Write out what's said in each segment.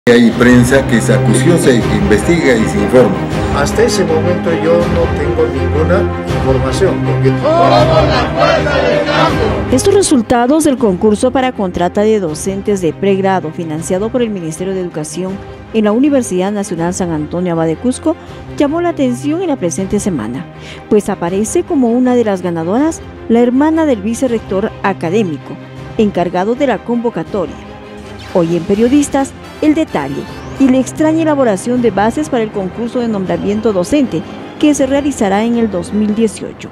Hay prensa que se acuciosa y que investiga y se informa. Hasta ese momento yo no tengo ninguna información. Estos resultados del concurso para contrata de docentes de pregrado financiado por el Ministerio de Educación en la Universidad Nacional San Antonio Abad de Cusco llamó la atención en la presente semana, pues aparece como una de las ganadoras la hermana del vicerrector académico, encargado de la convocatoria. Hoy en Periodistas, el detalle y la extraña elaboración de bases para el concurso de nombramiento docente que se realizará en el 2018.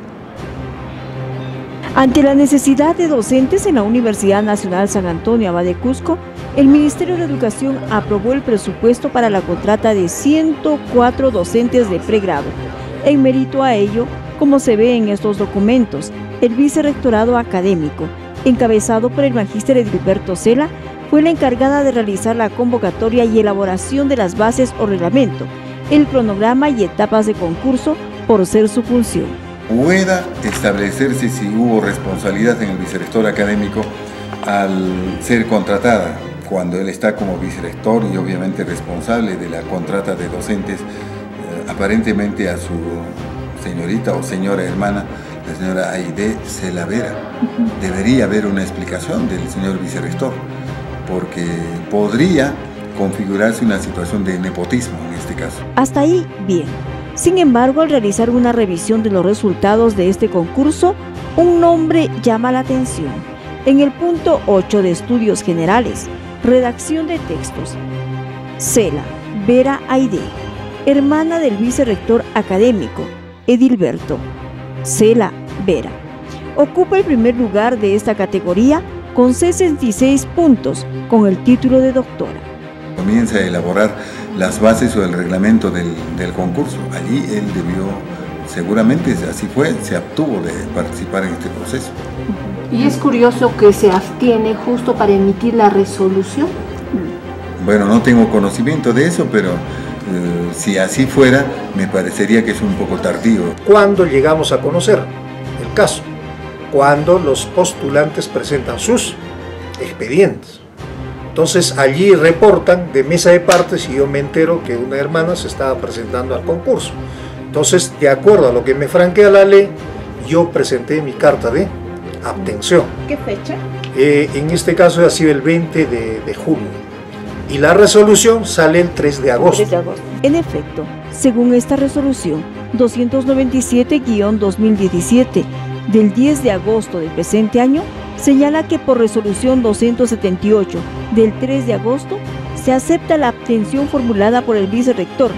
Ante la necesidad de docentes en la Universidad Nacional San Antonio Abad de Cusco, el Ministerio de Educación aprobó el presupuesto para la contrata de 104 docentes de pregrado. En mérito a ello, como se ve en estos documentos, el vicerrectorado académico, encabezado por el magíster Edilberto Cela, fue la encargada de realizar la convocatoria y elaboración de las bases o reglamento, el cronograma y etapas de concurso por ser su función. Pueda establecerse si hubo responsabilidad en el vicerrector académico al ser contratada, cuando él está como vicerrector y obviamente responsable de la contrata de docentes, aparentemente a su señorita o señora hermana, la señora Aide Cela Vera. Debería haber una explicación del señor vicerrector, porque podría configurarse una situación de nepotismo en este caso. Hasta ahí, bien. Sin embargo, al realizar una revisión de los resultados de este concurso, un nombre llama la atención. En el punto 8 de Estudios Generales, redacción de textos, Cela Vera Aide, hermana del vicerrector académico, Edilberto Cela Vera, ocupa el primer lugar de esta categoría con 66 puntos, con el título de doctora. Comienza a elaborar las bases o el reglamento del concurso. Allí él debió, seguramente así fue, se abstuvo de participar en este proceso. Y es curioso que se abstiene justo para emitir la resolución. Bueno, no tengo conocimiento de eso, pero si así fuera, me parecería que es un poco tardío. ¿Cuándo llegamos a conocer el caso? Cuando los postulantes presentan sus expedientes. Entonces allí reportan de mesa de partes y yo me entero que una hermana se estaba presentando al concurso. Entonces, de acuerdo a lo que me franquea la ley, yo presenté mi carta de abstención. ¿Qué fecha? En este caso ha sido el 20 de julio. Y la resolución sale el 3 de agosto. 3 de agosto. En efecto, según esta resolución 297-2017 del 10 de agosto del presente año, señala que por resolución 278 del 3 de agosto se acepta la abstención formulada por el vicerrector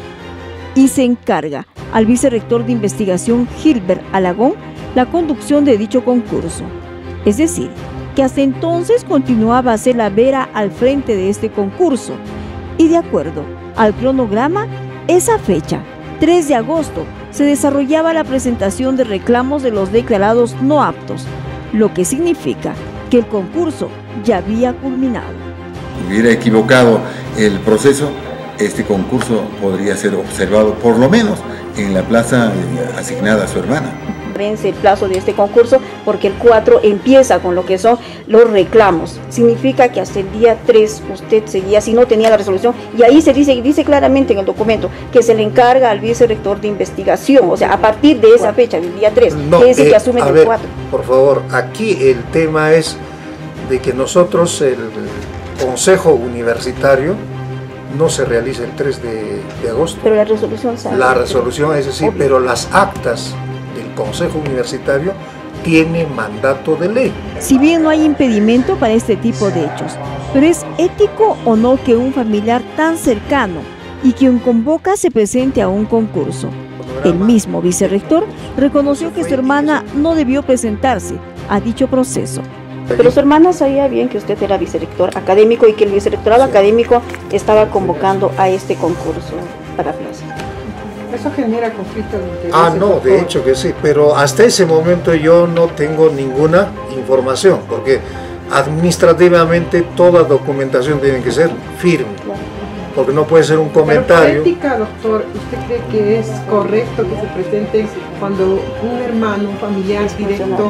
y se encarga al vicerrector de investigación Gilbert Alagón la conducción de dicho concurso. Es decir, que hasta entonces continuaba Cela Vera al frente de este concurso y de acuerdo al cronograma, esa fecha, 3 de agosto, se desarrollaba la presentación de reclamos de los declarados no aptos, lo que significa que el concurso ya había culminado. Si hubiera equivocado el proceso, este concurso podría ser observado por lo menos en la plaza asignada a su hermana. Vence el plazo de este concurso porque el 4 empieza con lo que son los reclamos. Significa que hasta el día 3 usted seguía, si no tenía la resolución, y ahí se dice claramente en el documento que se le encarga al vicerrector de investigación, o sea, a partir de esa fecha, del día 3, no, que es el que asume el 4. Por favor, aquí el tema es de que nosotros, el Consejo Universitario, no se realiza el 3 de agosto. Pero la resolución sale. La resolución es así, pero las actas del Consejo Universitario tiene mandato de ley. Si bien no hay impedimento para este tipo de hechos, pero ¿es ético o no que un familiar tan cercano y quien convoca se presente a un concurso? El mismo vicerrector reconoció que su hermana no debió presentarse a dicho proceso. Pero su hermana sabía bien que usted era vicerrector académico y que el vicerrectorado académico estaba convocando a este concurso para plaza. ¿Eso genera conflicto de interés? No, de hecho que sí, pero hasta ese momento yo no tengo ninguna información, porque administrativamente toda documentación tiene que ser firme, porque no puede ser un comentario. Pero por ética, doctor, ¿usted cree que es correcto que se presente cuando un hermano, un familiar directo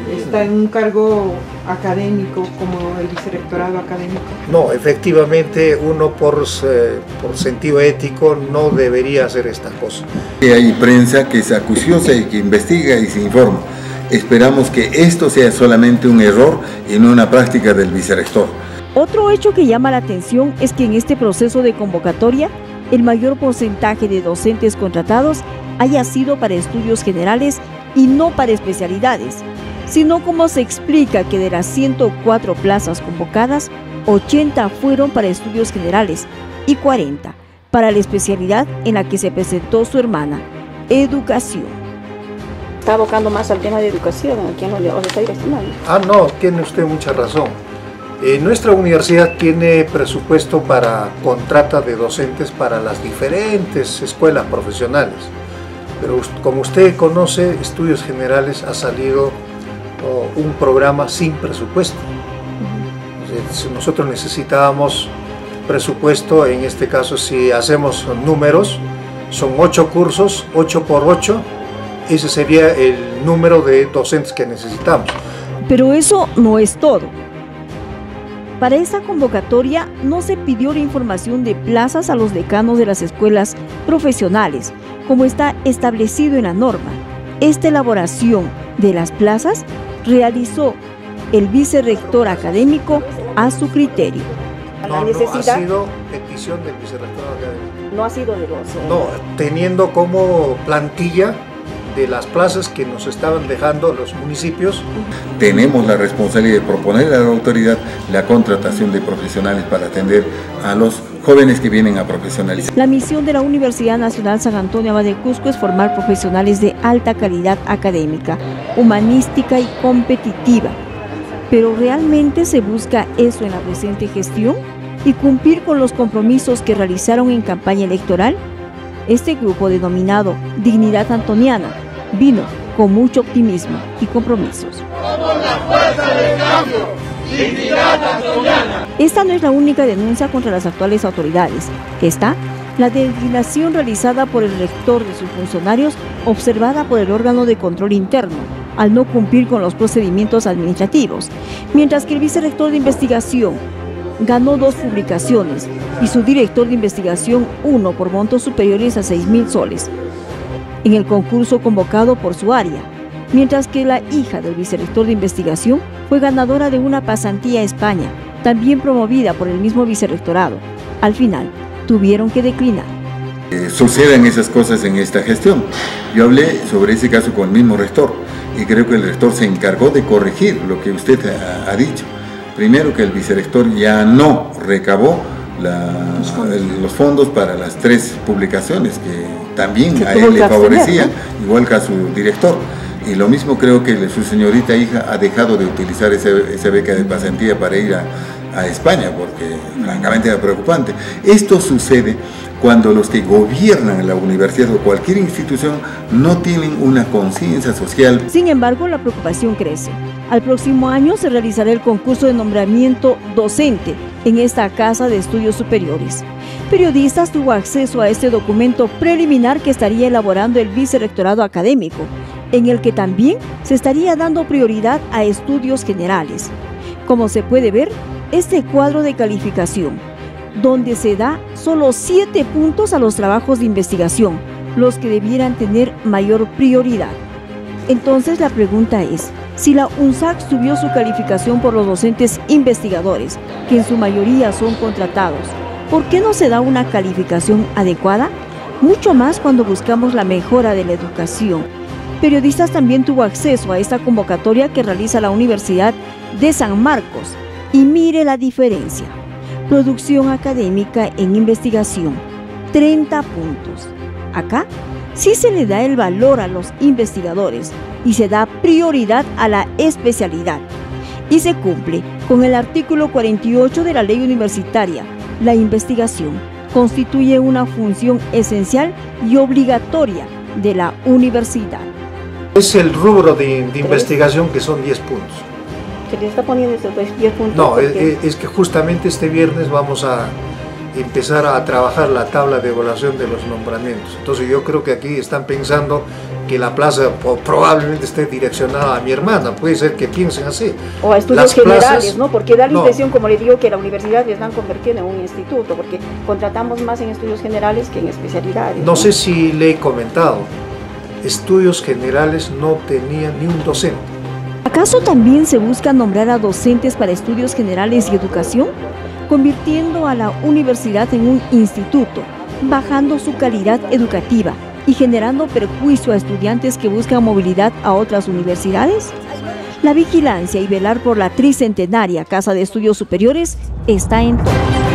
está en un cargo académico como el vicerrectorado académico. No, efectivamente uno por sentido ético no debería hacer esta cosa. Hay prensa que es acuciosa y que investiga y se informa. Esperamos que esto sea solamente un error y no una práctica del vicerrector. Otro hecho que llama la atención es que en este proceso de convocatoria, el mayor porcentaje de docentes contratados haya sido para estudios generales y no para especialidades, sino como se explica que de las 104 plazas convocadas, 80 fueron para estudios generales y 40 para la especialidad en la que se presentó su hermana, educación. Está abocando más al tema de educación, ¿a quién lo está direccionando? No, tiene usted mucha razón. Nuestra universidad tiene presupuesto para contrata de docentes para las diferentes escuelas profesionales, pero como usted conoce, Estudios Generales ha salido un programa sin presupuesto. Nosotros necesitábamos presupuesto, en este caso si hacemos números, son 8 cursos, 8 por 8, ese sería el número de docentes que necesitamos. Pero eso no es todo. Para esta convocatoria no se pidió la información de plazas a los decanos de las escuelas profesionales, como está establecido en la norma. Esta elaboración de las plazas realizó el vicerrector académico a su criterio. No ha sido petición del vicerrector académico. No ha sido de los... No, teniendo como plantilla de las plazas que nos estaban dejando los municipios. Tenemos la responsabilidad de proponer a la autoridad la contratación de profesionales para atender a los jóvenes que vienen a profesionalizar. La misión de la Universidad Nacional San Antonio Abad de Cusco es formar profesionales de alta calidad académica, humanística y competitiva. ¿Pero realmente se busca eso en la presente gestión y cumplir con los compromisos que realizaron en campaña electoral? Este grupo denominado Dignidad Antoniana vino con mucho optimismo y compromisos. Somos la fuerza del cambio, Dignidad Antoniana. Esta no es la única denuncia contra las actuales autoridades. Está la designación realizada por el rector de sus funcionarios, observada por el órgano de control interno, al no cumplir con los procedimientos administrativos, mientras que el vicerrector de investigación ganó 2 publicaciones y su director de investigación 1 por montos superiores a 6.000 soles en el concurso convocado por su área, mientras que la hija del vicerrector de investigación fue ganadora de una pasantía a España, también promovida por el mismo vicerrectorado. Al final, tuvieron que declinar. Suceden esas cosas en esta gestión. Yo hablé sobre ese caso con el mismo rector y creo que el rector se encargó de corregir lo que usted ha dicho. Primero, que el vicerrector ya no recabó los fondos para las 3 publicaciones que también a él le favorecían, igual que a su director. Y lo mismo creo que su señorita hija ha dejado de utilizar esa beca de pasantía para ir a España, porque francamente era preocupante. Esto sucede cuando los que gobiernan la universidad o cualquier institución no tienen una conciencia social. Sin embargo, la preocupación crece. Al próximo año se realizará el concurso de nombramiento docente en esta Casa de Estudios Superiores. Periodistas tuvo acceso a este documento preliminar que estaría elaborando el vicerrectorado académico, en el que también se estaría dando prioridad a estudios generales. Como se puede ver, este cuadro de calificación, donde se da solo 7 puntos a los trabajos de investigación, los que debieran tener mayor prioridad. Entonces la pregunta es, si la UNSAC subió su calificación por los docentes investigadores, que en su mayoría son contratados, ¿por qué no se da una calificación adecuada? Mucho más cuando buscamos la mejora de la educación. Periodistas también tuvo acceso a esta convocatoria que realiza la Universidad de San Marcos. Y mire la diferencia. Producción académica en investigación, 30 puntos. Acá sí se le da el valor a los investigadores y se da prioridad a la especialidad. Y se cumple con el artículo 48 de la ley universitaria. La investigación constituye una función esencial y obligatoria de la universidad. Es el rubro de investigación que son 10 puntos. ¿Se le está poniendo esos 10 puntos? No, es que justamente este viernes vamos a empezar a trabajar la tabla de evaluación de los nombramientos. Entonces yo creo que aquí están pensando que la plaza probablemente esté direccionada a mi hermana, puede ser que piensen así. O a estudios Las generales, plazas, ¿no? Porque da la no. impresión, como le digo, que la universidad la están convirtiendo en un instituto, porque contratamos más en estudios generales que en especialidades. No sé si le he comentado, estudios generales no tenían ni un docente. ¿Acaso también se busca nombrar a docentes para estudios generales y educación, convirtiendo a la universidad en un instituto, bajando su calidad educativa y generando perjuicio a estudiantes que buscan movilidad a otras universidades? La vigilancia y velar por la tricentenaria Casa de Estudios Superiores está en todos.